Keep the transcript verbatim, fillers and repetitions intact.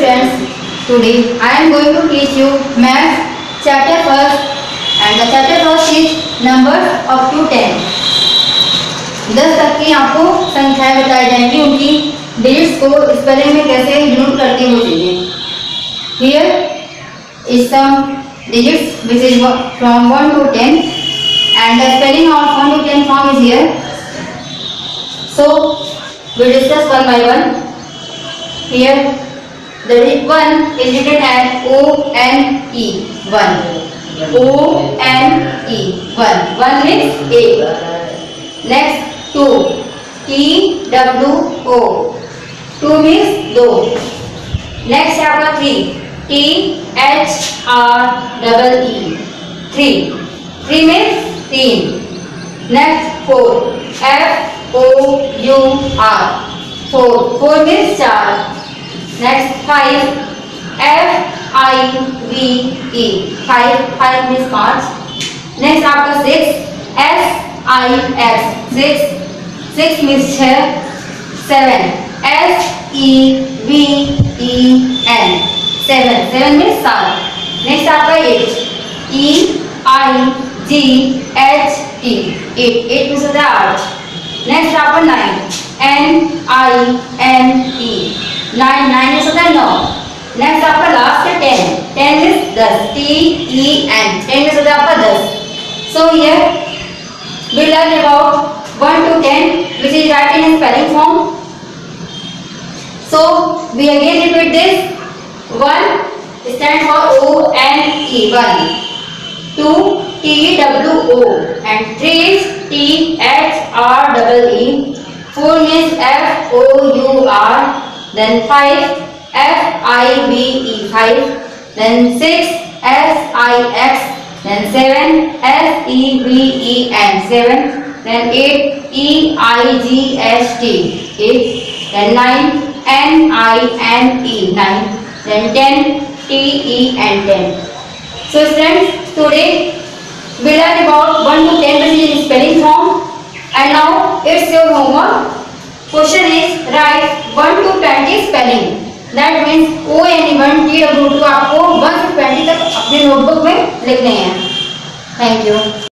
students, today I am going to teach you maths chapter first, and the chapter first is numbers up to ten. दस तक की आपको संख्याएं बताई जाएंगी, उनकी डिजिट्स को स्पेलिंग में कैसे यूज करते हो चीजें. Here is some digits which is from one to ten, and the spelling of one to ten form is here. So we discuss one by one. Here the one is written as O N E, one. O N E, one. One means A. Next two, T W O, two means do. Next आपका three, T H R double E, three. Three means teen. Next four, F O U R, four. Four means child. Next five, F I V E, five. Five means पाँच. Next आपका six, S I X, six. Six means छह. Seven, S E V E N, seven. Seven means सात. Next आपका eight, E I G H T, eight. Eight means होता है आठ. Next आपका nine, N I N E, nine. Nine means होता है नौ. Next आपका last है ten. ten means दस, T E N. ten means होता है आपका दस. So here we learn about one to ten, which is written in spelling form. So we again repeat this. one stands for O N E, one. two, T W O, and three is T H R double E. four means F O U R. Then five, F I V E, five. Then six, S I X. Then seven, S E V E N, seven. Then eight, E I G H T, eight. Then nine, N I N E, nine. Then ten, T E N, ten. So students, today we learn about one to ten which is in spelling form, and now it's your homework. Question is write one to twenty spelling. That means O N E one, T W two आपको one to twenty तक अपने notebook में लिखने हैं. Thank you.